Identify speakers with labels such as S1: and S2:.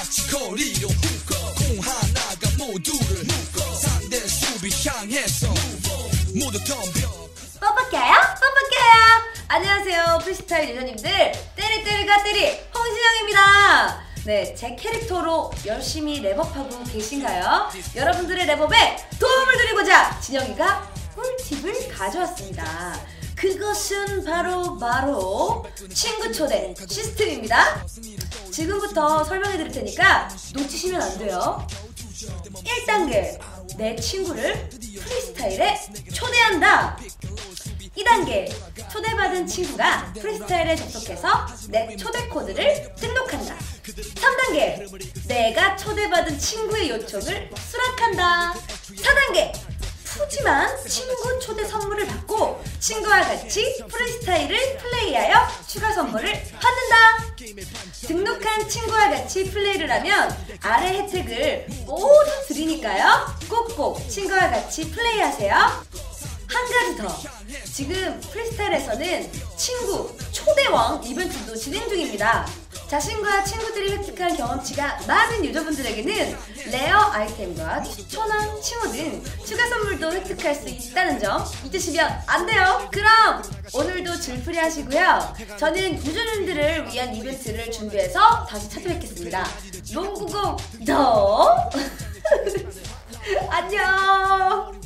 S1: 같이 거리로 공 하나가 모두를 상대 수비 향해서 모두 덤벼.
S2: 뽀뽀해요? 뽀뽀해요? 안녕하세요 프리스타일 유저님들, 때리때리가 때리 홍진영입니다. 네, 제 캐릭터로 열심히 랩업하고 계신가요? 여러분들의 랩업에 도움을 드리고자 진영이가 꿀팁을 가져왔습니다. 그것은 바로 친구 초대 시스템입니다. 지금부터 설명해 드릴 테니까 놓치시면 안 돼요. 1단계, 내 친구를 프리스타일에 초대한다. 2단계, 초대받은 친구가 프리스타일에 접속해서 내 초대 코드를 등록한다. 3단계, 내가 초대받은 친구의 요청을 수락한다. 4단계, 푸짐한 친구 초대 선물을 받고 친구와 같이 프리스타일을 플레이하여 추가 선물을 받는다. 등록한 친구와 같이 플레이를 하면 아래 혜택을 모두 드리니까요. 꼭꼭 친구와 같이 플레이하세요. 한 가지 더, 지금 프리스타일에서는 친구 초대왕 이벤트도 진행 중입니다. 자신과 친구들이 획득한 경험치가 많은 유저분들에게는 레어 아이템과 추천한 칭호 등 추가 선물도 획득할 수 있다는 점 잊으시면 안 돼요. 그럼 오늘도 줄풀이 하시고요. 저는 유저님들을 위한 이벤트를 준비해서 다시 찾아뵙겠습니다. 농구공 더 안녕.